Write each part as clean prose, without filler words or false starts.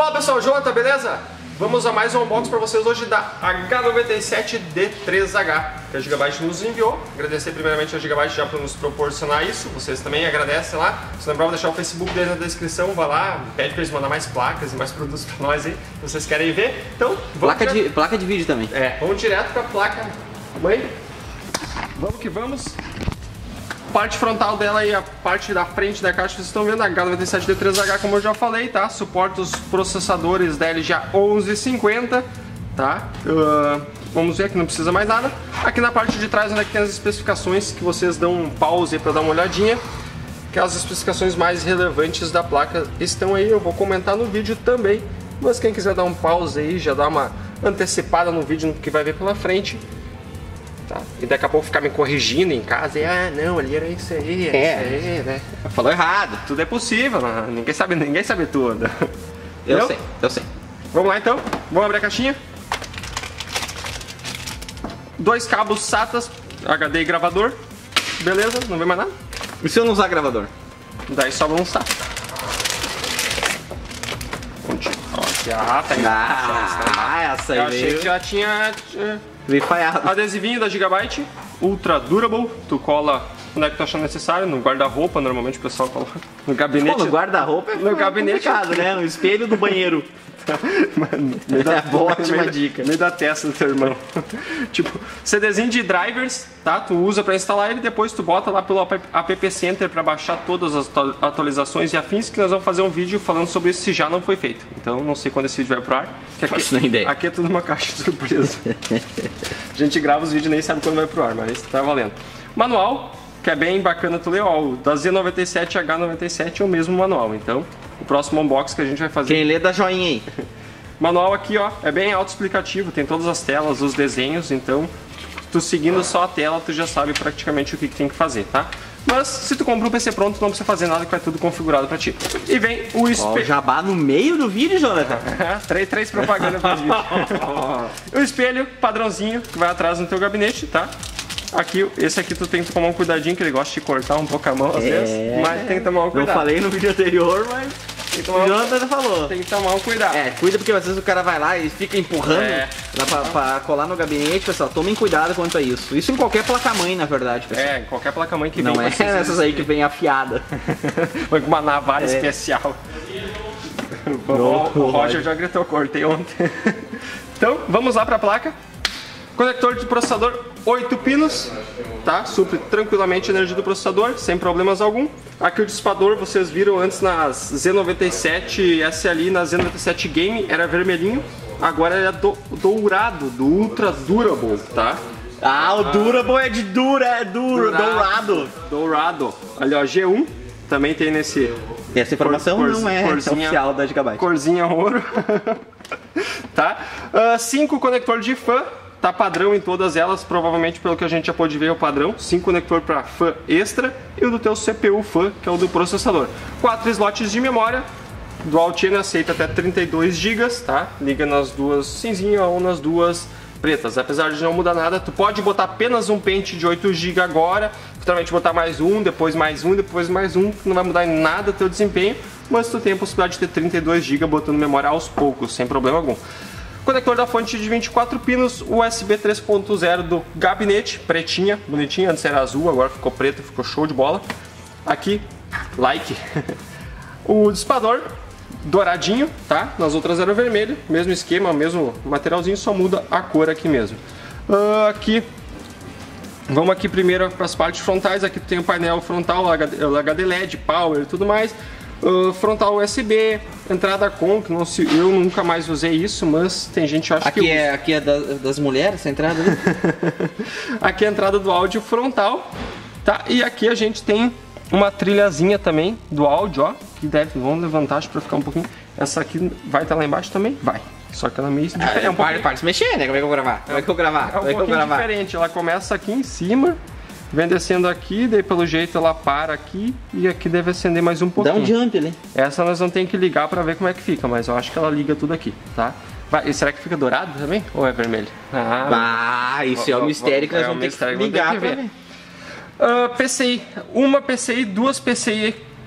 Fala pessoal, Jonathan, beleza? Vamos a mais um unboxing para vocês hoje da H97D3H que a Gigabyte nos enviou. Agradecer primeiramente a Gigabyte já por nos proporcionar isso. Vocês também agradecem lá. Se lembrar, vou deixar o Facebook deles na descrição. Vai lá, pede para eles mandar mais placas e mais produtos para nós aí, se vocês querem ver. Então, placa de vídeo também. Vamos direto para a placa mãe. Vamos que vamos. Parte frontal dela e a parte da frente da caixa, vocês estão vendo a H97D3H, como eu já falei, tá? Suporta os processadores da LGA 1150, tá? Vamos ver que não precisa mais nada. Aqui na parte de trás, onde é que tem as especificações, que vocês dão um pause para dar uma olhadinha, que as especificações mais relevantes da placa estão aí. Eu vou comentar no vídeo também, mas quem quiser dar um pause aí, já dá uma antecipada no vídeo que vai ver pela frente. Tá. E daqui a pouco ficar me corrigindo em casa e não, ali era isso aí, isso aí, né? Falou errado, tudo é possível, né? Ninguém sabe tudo. Eu sei. Vamos lá então, vamos abrir a caixinha. 2 cabos SATA, HD e gravador. Beleza, não vem mais nada. E se eu não usar gravador? Daí sobra um SATA. Essa aí. Eu achei que já tinha... falhado. Adesivinho da Gigabyte, Ultra Durable, tu cola onde é que tu achar necessário, no guarda-roupa, normalmente o pessoal coloca no gabinete. Pô, no guarda-roupa no gabinete complicado, né? No espelho do banheiro. Ótima dica. Meio da testa do teu irmão. Tipo, CDzinho de drivers, tá? Tu usa pra instalar ele, depois tu bota lá pelo App Center pra baixar todas as atualizações e afins, que nós vamos fazer um vídeo falando sobre isso se já não foi feito. Então não sei quando esse vídeo vai pro ar. Faço nem ideia. Aqui é tudo uma caixa de surpresa. A gente grava os vídeos e nem sabe quando vai pro ar, mas tá valendo. Manual, que é bem bacana tu ler, ó, o da Z97 H97 é o mesmo manual, então o próximo unboxing que a gente vai fazer... Quem lê dá joinha aí. Manual aqui, ó, é bem autoexplicativo, tem todas as telas, os desenhos, então tu seguindo só a tela, tu já sabe praticamente o que tem que fazer, tá? Mas se tu compra um PC pronto, não precisa fazer nada, que vai tudo configurado pra ti. E vem o espelho... O jabá no meio do vídeo, Jonathan. três propagandas pra vídeo. O espelho padrãozinho, que vai atrás no teu gabinete, tá? Aqui, esse aqui tu tem que tomar um cuidadinho, que ele gosta de cortar um pouco a mão às vezes, mas tem que tomar um cuidado. Eu falei no vídeo anterior, mas o Jonathan falou. Tem que tomar um cuidado. Cuida, porque às vezes o cara vai lá e fica empurrando lá pra colar no gabinete, pessoal. Tomem cuidado quanto a isso. Isso em qualquer placa-mãe, na verdade, pessoal. Em qualquer placa-mãe que vem. Não é essas aí que vem afiada. Foi com uma navalha especial. O Roger já gritou, cortei ontem. Então, vamos lá pra placa. Conector de processador 8 pinos, tá? Supre tranquilamente a energia do processador, sem problemas algum. Aqui o dissipador, vocês viram antes nas Z97 SLI, na Z97 Game, era vermelhinho. Agora ele é dourado, do Ultra Durable, tá? O Durable é de dourado. Dourado. Ali, ó, G1, também tem nesse... Essa informação não é oficial da Gigabyte. Corzinha ouro. Tá? 5 conector de fã. Tá padrão em todas elas, provavelmente pelo que a gente já pôde ver é o padrão. 5 conector para fã extra e o do teu CPU fã, que é o do processador. 4 slots de memória, Dual Channel aceita até 32 GB, tá? Liga nas duas cinzinha ou nas duas pretas. Apesar de não mudar nada, tu pode botar apenas um pente de 8 GB agora, futuramente botar mais um, depois mais um, depois mais um, que não vai mudar em nada o teu desempenho, mas tu tem a possibilidade de ter 32 GB botando memória aos poucos, sem problema algum. Conector da fonte de 24 pinos, USB 3.0 do gabinete, pretinha, bonitinha, antes era azul, agora ficou preto, ficou show de bola. Aqui, like. O dissipador, douradinho, tá? Nas outras era vermelho, mesmo esquema, mesmo materialzinho, só muda a cor aqui mesmo. Vamos aqui primeiro para as partes frontais, aqui tem o painel frontal, HD LED, power e tudo mais. Frontal USB, entrada com, que não se, eu nunca mais usei isso, mas tem gente que acha que usa. Aqui é das mulheres, essa entrada ali. Aqui é a entrada do áudio frontal, tá? E aqui a gente tem uma trilhazinha também do áudio, ó, que vamos levantar para ficar um pouquinho. Essa aqui vai estar lá embaixo também? Vai. Só que ela é meio diferente. Pode se mexer, né? Como é que eu vou gravar? É um pouquinho diferente, ela começa aqui em cima, vem descendo aqui, daí pelo jeito ela para aqui e aqui deve acender mais um pouquinho. Dá um jump ali. Essa nós vamos ter que ligar para ver como é que fica, mas eu acho que ela liga tudo aqui, tá? E será que fica dourado também? Ou é vermelho? Isso é um mistério que nós vamos ter que ligar pra ver. PCI, uma PCI, duas PCI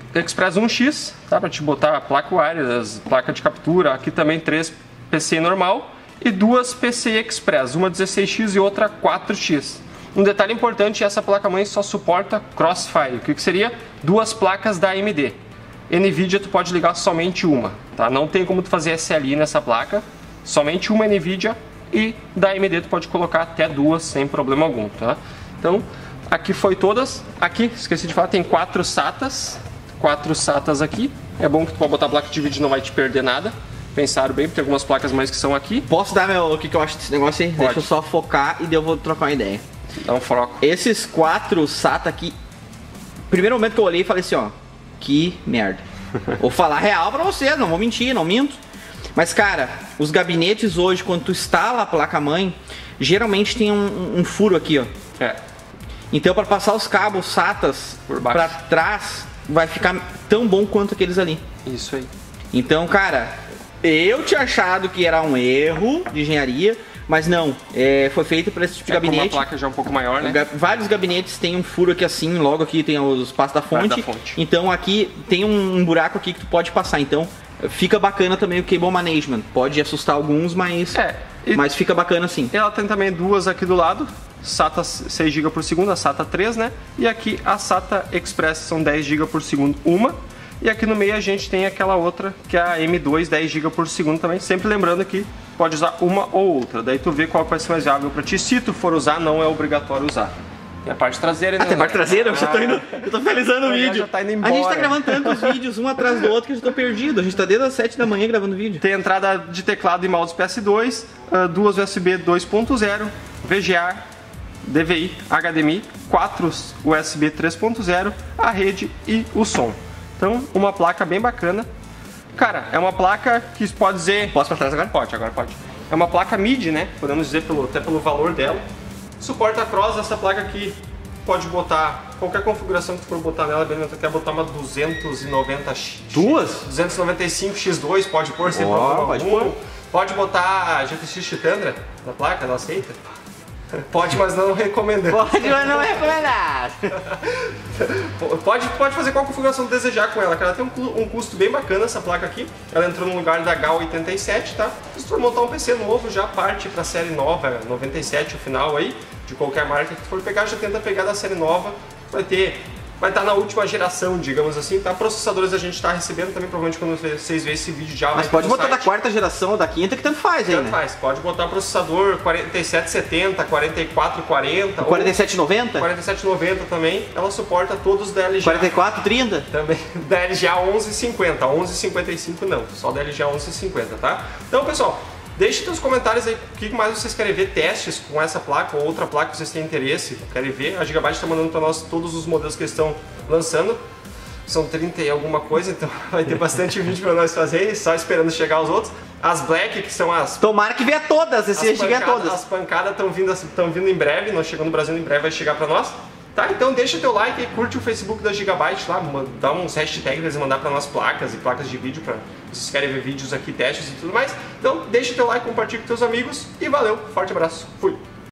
Express 1X, tá? Para te botar placa wireless, placa de captura. Aqui também 3 PCI normal e 2 PCI Express, uma 16X e outra 4X. Um detalhe importante, essa placa-mãe só suporta Crossfire, o que seria 2 placas da AMD. NVIDIA tu pode ligar somente uma, tá? Não tem como tu fazer SLI nessa placa, somente uma NVIDIA, e da AMD tu pode colocar até 2 sem problema algum, tá? Então, aqui foi todas. Aqui, esqueci de falar, tem 4 SATAs. 4 SATAs aqui. É bom que tu pode botar a placa de vídeo e não vai te perder nada. Pensaram bem, porque tem algumas placas mais que são aqui. Posso dar o que eu acho desse negócio aí? Pode. Deixa eu só focar e daí eu vou trocar uma ideia. Dá um foco. Esses 4 SATA aqui, primeiro momento que eu olhei e falei assim, ó, que merda. Vou falar real pra vocês, não vou mentir, não minto. Mas cara, os gabinetes hoje, quando tu instala a placa-mãe, geralmente tem um furo aqui, ó. É. Então para passar os cabos SATAs Por baixo. pra trás, vai ficar tão bom quanto aqueles ali. Isso aí. Então, cara, eu tinha achado que era um erro de engenharia, mas não, foi feito para esse tipo de gabinete. Uma placa já um pouco maior, né? Vários gabinetes tem um furo aqui assim, logo aqui tem os passos da fonte. Então aqui tem um buraco aqui que tu pode passar. Então fica bacana também o cable management. Pode assustar alguns, mas mas fica bacana assim. Ela tem também 2 aqui do lado. SATA 6 GB por segundo, a SATA 3, né? E aqui a SATA Express são 10 GB por segundo, uma. E aqui no meio a gente tem aquela outra, que é a M2, 10 GB por segundo também. Sempre lembrando que pode usar uma ou outra. Daí tu vê qual vai ser mais viável pra ti. Se tu for usar, não é obrigatório usar. Tem a parte traseira, né? Tem a parte traseira? Eu já tô indo, eu tô finalizando o vídeo. Já tá indo embora. A gente tá gravando tantos vídeos, um atrás do outro, que eu já tô perdido. A gente tá desde as 7 da manhã gravando vídeo. Tem entrada de teclado e mouse PS2, 2 USB 2.0, VGA, DVI, HDMI, 4 USB 3.0, a rede e o som. Então, uma placa bem bacana. Cara, é uma placa que pode dizer... Posso pra trás agora? Pode, agora pode. É uma placa mid, né? Podemos dizer até pelo valor dela. Suporta cross, essa placa aqui pode botar qualquer configuração que tu for botar nela, tu quer botar uma 290X. Duas? 295X2, pode pôr sem problema algum. Pode botar GTX Chitandra na placa, ela aceita? Pode, mas não recomendando. Pode, mas não é recomendado. Pode fazer qual configuração desejar com ela, que ela tem um custo bem bacana essa placa aqui. Ela entrou no lugar da H87, tá? Se tu for montar um PC novo, já parte pra série nova, 97 o final aí, de qualquer marca que tu for pegar, já tenta pegar da série nova, vai estar na última geração, digamos assim, tá? Processadores a gente está recebendo também, provavelmente quando vocês verem esse vídeo já. Mas pode botar da 4ª geração ou da 5ª, que tanto faz aí, né? Tanto faz, pode botar processador 4770, 4440, 4790? 4790 também, ela suporta todos da LGA. 4430? Também, da LGA 1150, 1155 não, só da LGA 1150, tá? Então, pessoal, deixe nos comentários aí o que mais vocês querem ver, testes com essa placa ou outra placa que vocês têm interesse, querem ver. A Gigabyte está mandando para nós todos os modelos que eles estão lançando. São 30 e alguma coisa, então vai ter bastante vídeo para nós fazer, só esperando chegar os outros. As Black, que são as... Tomara que venha todas, esse chegar todas. As pancadas estão vindo em breve, nós chegando no Brasil em breve vai chegar para nós. Tá, então deixa teu like e curte o Facebook da Gigabyte lá, dá uns hashtags eles mandar para nós placas e placas de vídeo para vocês querem ver vídeos aqui, testes e tudo mais. Então deixa teu like, compartilha com teus amigos e valeu, forte abraço, fui!